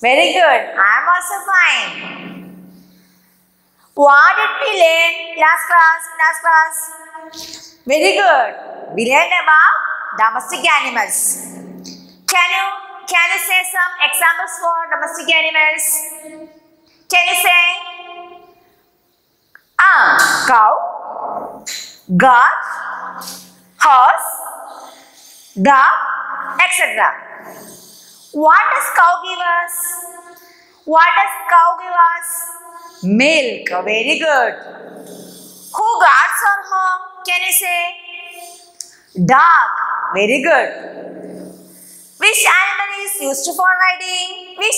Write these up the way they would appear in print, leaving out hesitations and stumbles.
Very good. I am also fine. What did we learn last class? Very good. We learned about domestic animals. Can you say some examples for domestic animals? Can you say? Cow, goat, horse, dog, etc. What does cow give us? Milk. Very good. Who guards our home? Can you say? Dog. Very good. Which animal is used for riding?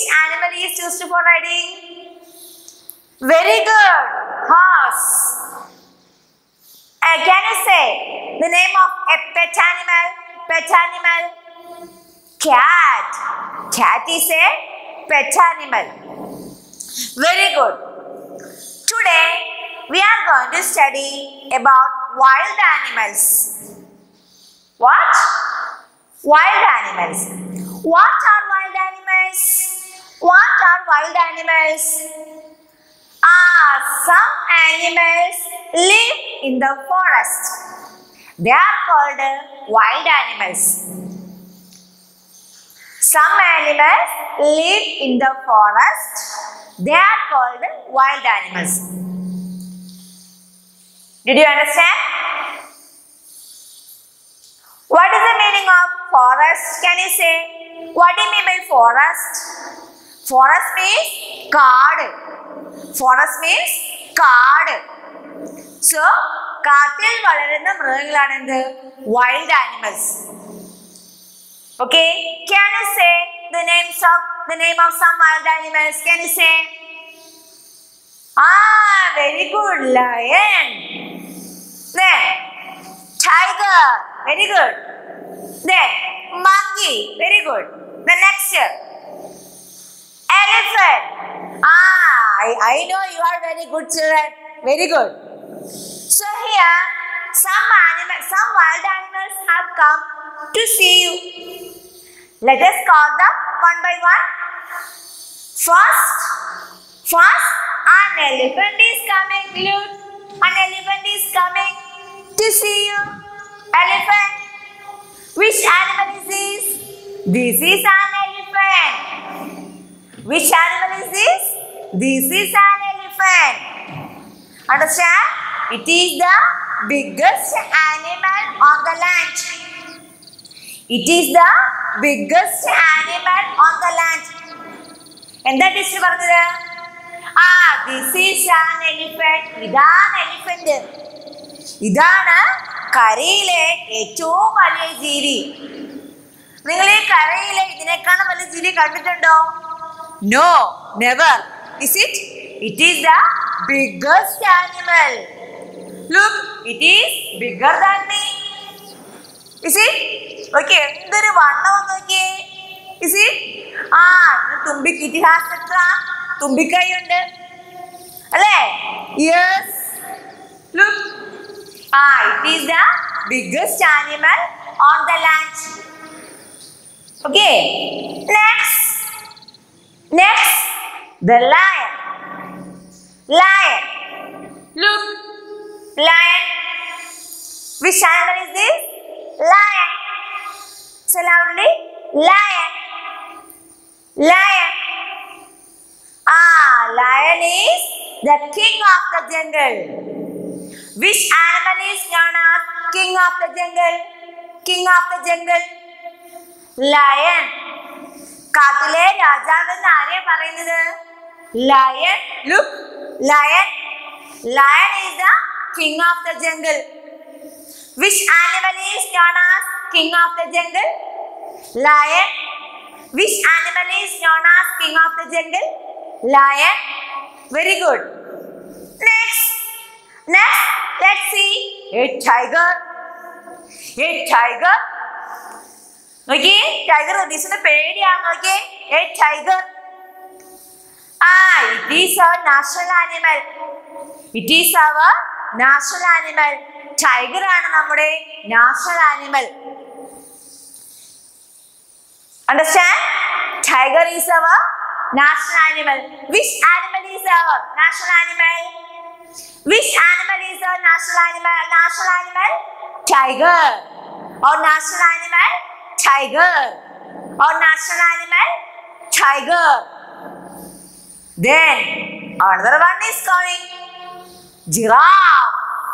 Very good. Horse. Can you say the name of a pet animal? Cat. Cat is a pet animal. Very good. Today we are going to study about wild animals. What? Wild animals. What are wild animals? Some animals live in the forest. They are called wild animals. Some animals live in the forest. They are called wild animals. Did you understand? What is the meaning of forest? Can you say? What do you mean by forest? Forest means കാട്. So, കാട്ടിൽ വളരുന്ന മൃഗങ്ങളാണ് എന്ത്? Wild animals. Okay, can you say the name of some wild animals? Can you say? Very good. Lion. Then tiger. Very good. Then monkey. Very good. The next elephant. I know you are very good children. Very good. So here some wild animals have come to see you. Let us call them one by one. First, an elephant is coming. Look, an elephant is coming to see you. Elephant. Which animal is this? This is an elephant. Which animal is this? This is an elephant. Understand? It is the biggest animal on the land. എന്താ teacher പറഞ്ഞത്? This is an elephant. ഇതാണ് elephant. ഇതാണ് കരയിലെ ഏറ്റവും വലിയ ജീവി. നിങ്ങൾ ഈ കരയിലെ ഇതിനേക്കാളും വലിയ ജീവി കണ്ടിട്ടുണ്ടോ? No, never. Is it? It is the biggest animal. Look, it is bigger than me. Is it? Okay, എന്തൊരു വണ്ണം നോക്കിയേ. Is it? തുമ്പിക്ക് ഇതിഹാസം എത്ര? തുമ്പിക്കൈയുണ്ട് അല്ലേ? Yes. Look. It is the biggest animal on the land. Okay. Next, the lion. Look, lion. Which animal is this? Lion. Say loudly, lion. Lion is the king of the jungle. Which animal is known as king of the jungle? Lion. കാട്ടിലെ രാജാവ് എന്ന് ആരെയാ പറയുന്നത്? Lion. Look, lion is the king of the jungle. Which animal is known as king of the jungle? Lion. Which animal is known as king of the jungle? Lion. Very good. Next, let's see a tiger. Okay, tiger ടീച്ചറിന് പേടിയാണ്. നോക്കിയേ, a tiger. It is our national animal. Tiger ആണ് നമ്മുടെ national animal. Understand? Tiger is our national animal. Which animal is our national animal? Which animal is our national animal? National animal? Tiger. Our national animal? Tiger. Our national animal? Tiger. Then another one is coming. Giraffe.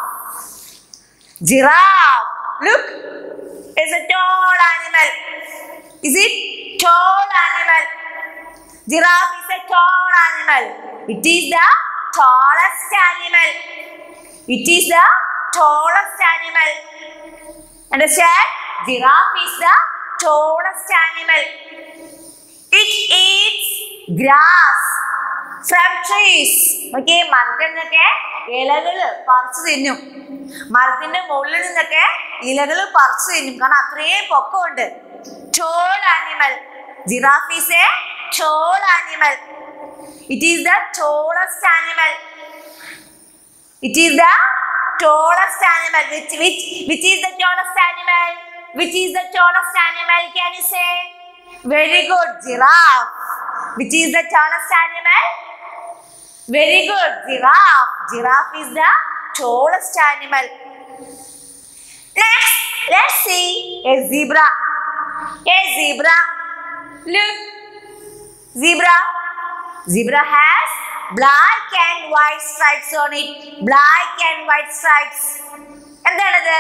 Giraffe. Look, it's a tall animal. Is it tall animal? Giraffe is a tall animal. It is the tallest animal. It is the tallest animal. Understand? Giraffe is the tallest animal. It eats grass from trees. Okay, മരത്തിന്നൊക്കെ ഇലകള് പറിച്ചു തിന്നും. മരത്തിന്റെ മുകളിൽ നിന്നൊക്കെ ഇലകള് പറിച്ചു തിന്നും. കാരണം അത്രയും പൊക്കമുണ്ട്. Tall animal. Giraffe is a tall animal. It is the tallest animal. It is the tallest animal. Which is the tallest animal? Which is the tallest animal? Can you say? Very good. Giraffe. Which is the tallest animal? Very good. Giraffe. Giraffe is the tallest animal. Next, let's see a zebra. A zebra. Look. Zebra. Zebra has black and white stripes on it. Black and white stripes. എന്താണ്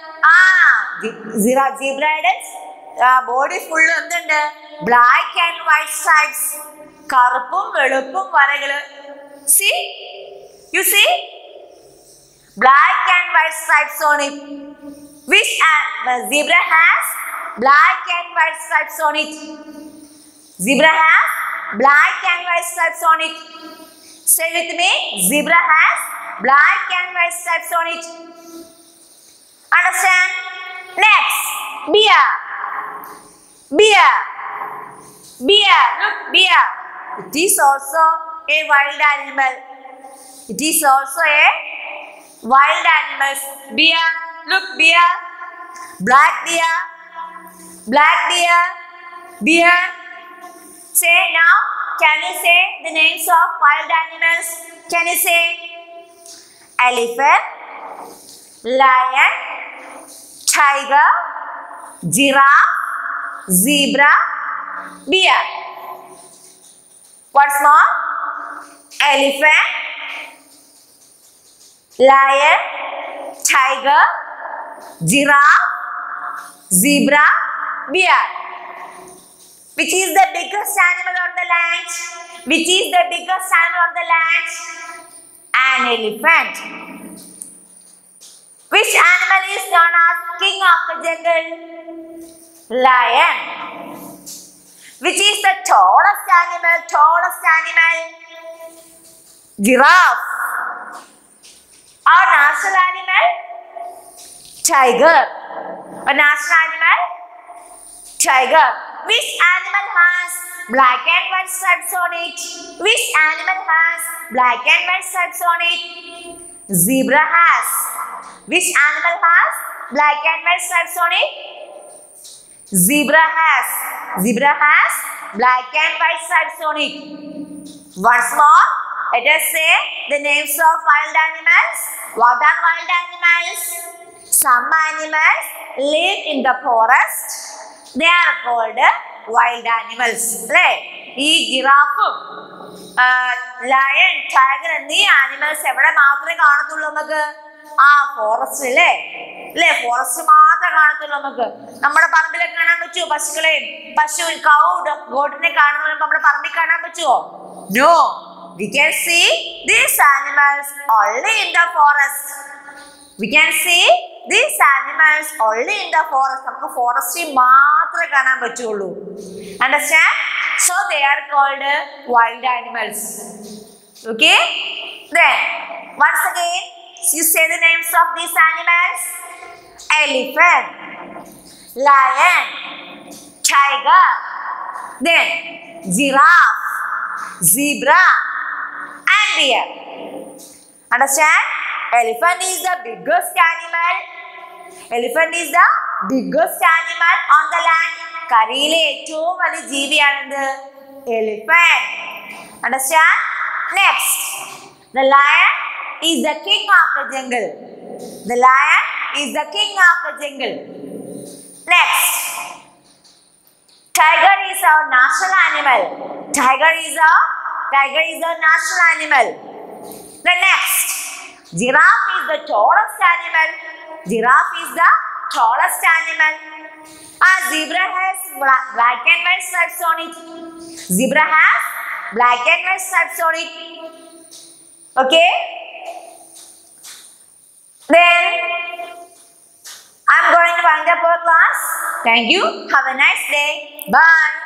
zebra body full എന്തുണ്ട്? Black and white stripes. കറുപ്പും വെളുപ്പും വരകള്. See? You see? Black and white stripes on it. Which zebra has black and white stripes on it? Zebra has black and white stripes on it. Say with me. Zebra has black and white stripes on it. Understand? Next. Bear. Bear. Bear. Look, bear. It is also a wild animal. It is also a wild animal. Bear. Look, bear. Black deer. Black deer. Bear. Say now. Can you say the names of wild animals? Can you say? Elephant, lion, tiger, giraffe, zebra, bear. What's more? Elephant, lion, tiger, giraffe, zebra, bear. Which is the biggest animal on the land? Which is the biggest animal on the land? An elephant. Which animal is known as king of the jungle? Lion. Which is the tallest animal? Tallest animal? Giraffe. Our national animal? Tiger. Our national animal? Tiger. Which animal has black and white stripes on it? Which animal has black and white stripes on it? Zebra has. Which animal has black and white stripes on it? Zebra has. Zebra has black and white stripes on it. Once more, let us say the names of wild animals. What are wild animals? Some animals live in the forest. They are called wild animals. Right? This giraffe, lion, tiger എന്നീ animals എവിടെ മാത്രമേ കാണത്തുള്ളൂ നമുക്ക്? Forest അല്ലേ? Forest മാത്രമേ കാണത്തുള്ളൂ നമുക്ക്. നമ്മുടെ പറമ്പിലൊക്കെ കാണാൻ പറ്റുമോ? പശുക്കളെയും ഗോട്ടിനെ കാണുന്നതും നമ്മുടെ പറമ്പിൽ കാണാൻ പറ്റുമോ? No. We can see these animals only in the forest. We can see these animals only in the forest. നമുക്ക് ഫോറസ്റ്റിൽ മാത്രമേ കാണാൻ പറ്റുള്ളൂ. Understand? So they are called wild animals. Okay? Then once again, you say the names of these animals. Elephant, lion, tiger, then giraffe, zebra, and deer. Understand? Elephant is the biggest animal. Elephant is the biggest animal on the land. കരയിലെ ഏറ്റവും വലിയ ജീവിയാണെന്ത്? Elephant. Understand? Next, the lion is the king of the jungle. The lion is the king of the jungle. Next, tiger is our national animal. Tiger is our national animal. The next, giraffe is the tallest animal. Giraffe is the tallest animal. A zebra has black and white stripes on it. Zebra has black and white stripes on it. Okay? Then I'm going to wind up our class. Thank you. Have a nice day. Bye.